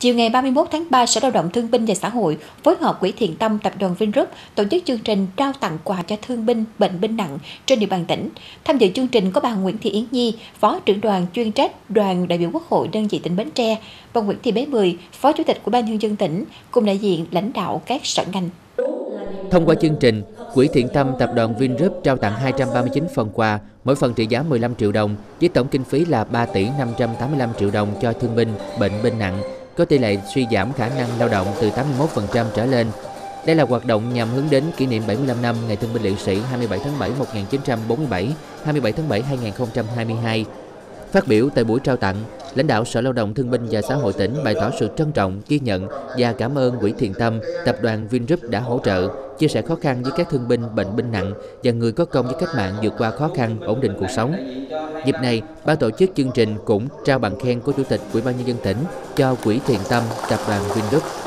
Chiều ngày 31 tháng 3, Sở Lao động Thương binh và Xã hội phối hợp Quỹ Thiện Tâm Tập đoàn Vingroup tổ chức chương trình trao tặng quà cho thương binh, bệnh binh nặng trên địa bàn tỉnh. Tham dự chương trình có bà Nguyễn Thị Yến Nhi, Phó trưởng đoàn chuyên trách Đoàn đại biểu Quốc hội đơn vị tỉnh Bến Tre, bà Nguyễn Thị Bé Mười, Phó Chủ tịch Ủy ban Nhân dân tỉnh, cùng đại diện lãnh đạo các sở ngành. Thông qua chương trình, Quỹ Thiện Tâm Tập đoàn Vingroup trao tặng 239 phần quà, mỗi phần trị giá 15 triệu đồng, với tổng kinh phí là 3 tỷ 585 triệu đồng cho thương binh, bệnh binh nặng, có tỷ lệ suy giảm khả năng lao động từ 81% trở lên. Đây là hoạt động nhằm hướng đến kỷ niệm 75 năm Ngày Thương binh Liệt sĩ 27 tháng 7 1947, 27 tháng 7 2022. Phát biểu tại buổi trao tặng, lãnh đạo Sở Lao động Thương binh và Xã hội tỉnh bày tỏ sự trân trọng, ghi nhận và cảm ơn Quỹ Thiện Tâm, Tập đoàn Vingroup đã hỗ trợ, chia sẻ khó khăn với các thương binh, bệnh binh nặng và người có công với cách mạng vượt qua khó khăn, ổn định cuộc sống. Dịp này, ban tổ chức chương trình cũng trao bằng khen của Chủ tịch Ủy ban Nhân dân tỉnh cho Quỹ Thiện Tâm, Tập đoàn Vingroup.